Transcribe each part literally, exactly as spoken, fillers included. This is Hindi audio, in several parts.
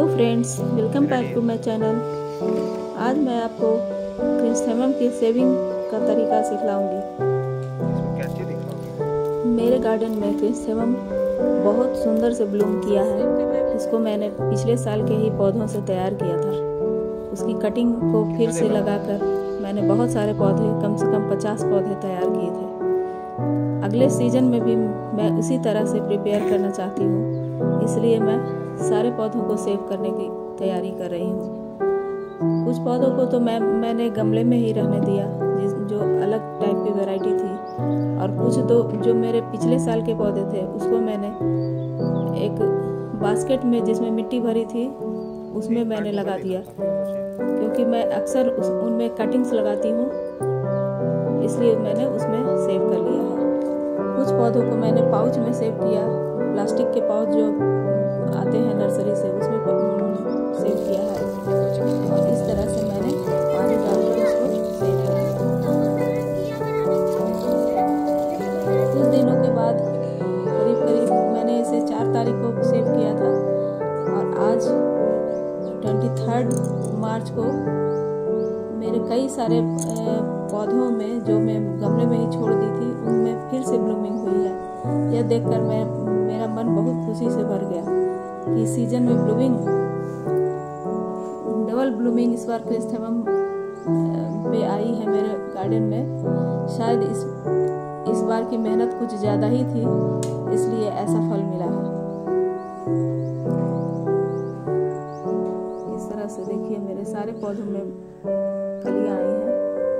Friends, welcome back to my channel. आज मैं आपको क्रिसैंथेमम की सेविंग का तरीका सिखलाऊंगी। मेरे गार्डन में क्रिसैंथेमम बहुत सुंदर से ब्लूम किया है। इसको मैंने पिछले साल के ही पौधों से तैयार किया था। उसकी कटिंग को फिर से लगाकर मैंने बहुत सारे पौधे, कम से कम पचास पौधे तैयार किए थे। अगले सीजन में भी मैं उसी तरह से प्रिपेयर करना चाहती हूँ, इसलिए मैं सारे पौधों को सेव करने की तैयारी कर रही हूँ। कुछ पौधों को तो मैं मैंने गमले में ही रहने दिया, जिस जो अलग टाइप की वैरायटी थी, और कुछ तो जो मेरे पिछले साल के पौधे थे उसको मैंने एक बास्केट में जिसमें मिट्टी भरी थी उसमें मैंने लगा दिया, क्योंकि मैं अक्सर उस उनमें कटिंग्स लगाती हूँ, इसलिए मैंने उसमें सेव कर लिया है। कुछ पौधों को मैंने पाउच में सेव किया, प्लास्टिक के पाउच जो आते हैं नर्सरी से उसमें सेव किया है, और इस तरह से मैंने पानी डालकर उसको सेव कर दिया। कुछ दिनों के बाद करीब करीब मैंने इसे चार तारीख को सेव किया था, और आज ट्वेंटी थर्ड मार्च को मेरे कई सारे पौधों में जो मैं गमले में ही छोड़ दी थी उनमें फिर से ब्लूमिंग हुई है। यह देखकर मैं मेरा मन बहुत खुशी से भर गया कि सीजन में ब्लूमिंग, डबल ब्लूमिंग इस बार क्रिसैंथेमम पे आई है मेरे गार्डन में। शायद इस इस बार की मेहनत कुछ ज़्यादा ही थी, इसलिए ऐसा फल मिला है। इस तरह से देखिए मेरे सारे पौधों में कलियां आई हैं,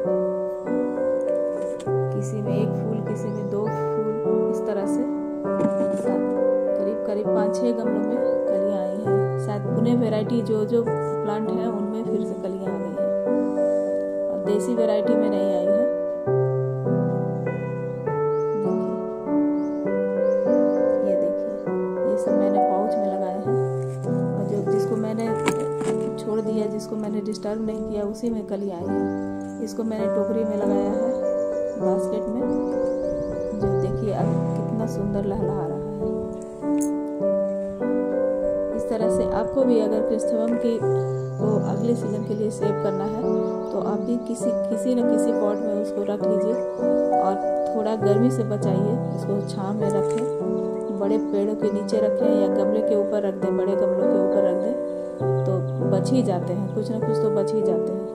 किसी में एक फूल, किसी में दो फूल, इस तरह से करीब करीब पाँच छः गमलों में कलियां आई हैं। शायद पुणे वैरायटी जो जो प्लांट है उनमें फिर से कलियां आ गई हैं, और देसी वैरायटी में नहीं आई है। देखिए, ये देखिए, ये सब मैंने पाउच में लगाए हैं, और जो जिसको मैंने छोड़ दिया, जिसको मैंने डिस्टर्ब नहीं किया, उसी में कलियां आई हैं। इसको मैंने टोकरी में लगाया है, बास्केट में, जो देखिए अब कितना सुंदर लहलहा रहा है। इस तरह से आपको भी अगर क्रिसैंथेमम की को अगले सीजन के लिए सेव करना है तो आप भी किसी किसी न किसी पॉट में उसको रख लीजिए, और थोड़ा गर्मी से बचाइए। इसको छांव में रखें, बड़े पेड़ों के नीचे रखें या गमले के ऊपर रख दें, बड़े गमलों के ऊपर रख दें तो बच ही जाते हैं, कुछ ना कुछ तो बच ही जाते हैं।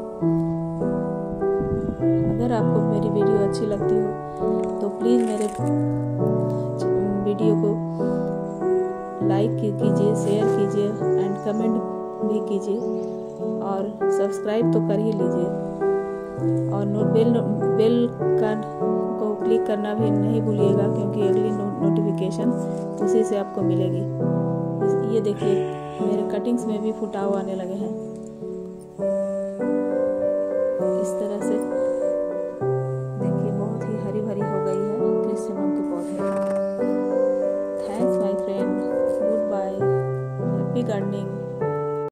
अगर आपको मेरी वीडियो अच्छी लगती हो तो प्लीज़ मेरे वीडियो को लाइक कीजिए, शेयर कीजिए एंड कमेंट भी कीजिए, और सब्सक्राइब तो कर ही लीजिए, और नोट बेल बेल का को क्लिक करना भी नहीं भूलिएगा, क्योंकि अगली नो, नोटिफिकेशन उसी से आपको मिलेगी। ये देखिए मेरे कटिंग्स में भी फुटाव आने लगे हैं। इस तरह से देखिए बहुत ही हरी भरी हो गई है क्रिसैंथेमम के पौधे। Thanks my friend, good bye, happy gardening.